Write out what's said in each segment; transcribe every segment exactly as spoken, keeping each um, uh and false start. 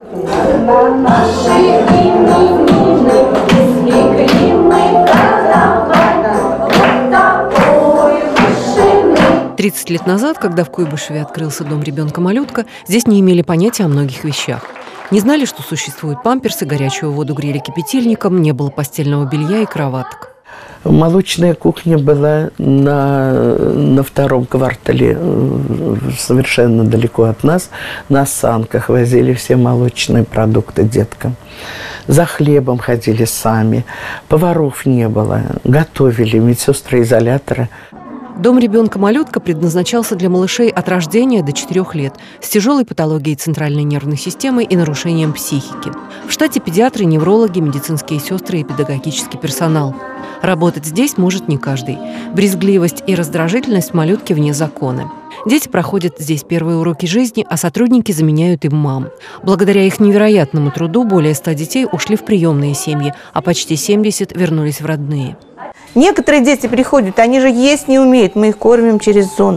тридцать лет назад, когда в Куйбышеве открылся дом ребенка-малютка, здесь не имели понятия о многих вещах. Не знали, что существуют памперсы, горячую воду грели кипятильником, не было постельного белья и кроваток. Молочная кухня была на, на втором квартале, совершенно далеко от нас. На санках возили все молочные продукты деткам. За хлебом ходили сами. Поваров не было. Готовили медсестры изолятора. Дом ребенка-малютка предназначался для малышей от рождения до четырёх лет с тяжелой патологией центральной нервной системы и нарушением психики. В штате педиатры, неврологи, медицинские сестры и педагогический персонал. Работать здесь может не каждый. Брезгливость и раздражительность малютки вне закона. Дети проходят здесь первые уроки жизни, а сотрудники заменяют им мам. Благодаря их невероятному труду более ста детей ушли в приемные семьи, а почти семьдесят вернулись в родные. Некоторые дети приходят, они же есть не умеют, мы их кормим через зонд.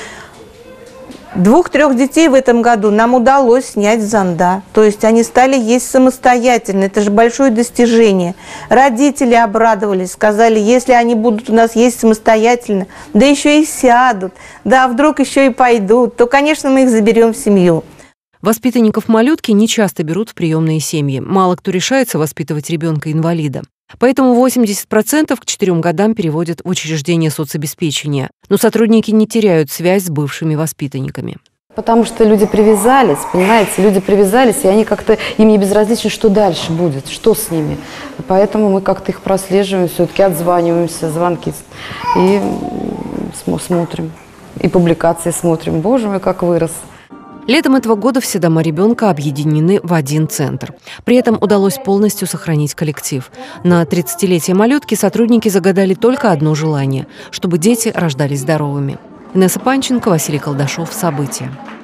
Двух-трех детей в этом году нам удалось снять с зонда. То есть они стали есть самостоятельно. Это же большое достижение. Родители обрадовались, сказали, если они будут у нас есть самостоятельно, да еще и сядут, да вдруг еще и пойдут, то, конечно, мы их заберем в семью. Воспитанников малютки не часто берут в приемные семьи. Мало кто решается воспитывать ребенка-инвалида. Поэтому восемьдесят процентов к четырем годам переводят в учреждение соцобеспечения. Но сотрудники не теряют связь с бывшими воспитанниками. Потому что люди привязались, понимаете, люди привязались, и они как-то, им не безразлично, что дальше будет, что с ними. Поэтому мы как-то их прослеживаем, все-таки отзваниваемся, звонки, и смотрим, и публикации смотрим. Боже мой, как вырос. Летом этого года все дома ребенка объединены в один центр. При этом удалось полностью сохранить коллектив. На тридцатилетие малютки сотрудники загадали только одно желание – чтобы дети рождались здоровыми. Инесса Панченко, Василий Колдашов. События.